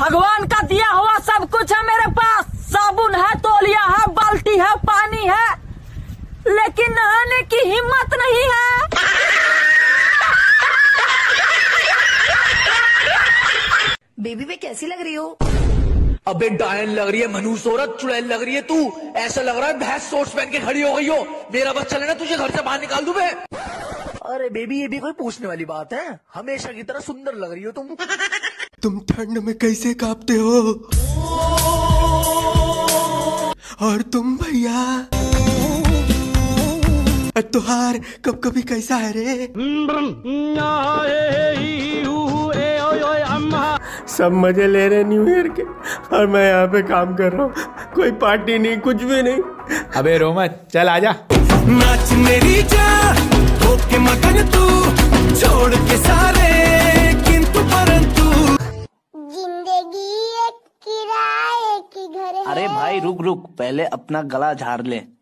भगवान का दिया हुआ सब कुछ है मेरे पास। साबुन है, तौलिया है, बाल्टी है, पानी है, लेकिन नहाने की हिम्मत नहीं है। बेबी पे कैसी लग रही हो? अबे डायन लग रही है, मनुष्य औरत, चुड़ैल लग रही है तू। ऐसा लग रहा है भैंस शॉर्ट्स पहन के खड़ी हो गई हो। मेरा बस चले ना, तुझे घर से बाहर निकाल दूं मैं। अरे बेबी, ये भी कोई पूछने वाली बात है? हमेशा की तरह सुंदर लग रही हो तुम। तुम ठंड में कैसे कांपते हो? और तुम भैया, तुहार कब कभी कैसा है रे? सब मजे ले रहे न्यू ईयर के, और मैं यहाँ पे काम कर रहा हूँ। कोई पार्टी नहीं, कुछ भी नहीं। अबे रो मत, चल आजा। नाच मेरी जान, होके मगन तू, छोड़ के सारे किंतु परंतु। जिंदगी एक किराए की घर है। अरे भाई रुक रुक, पहले अपना गला झाड़ ले।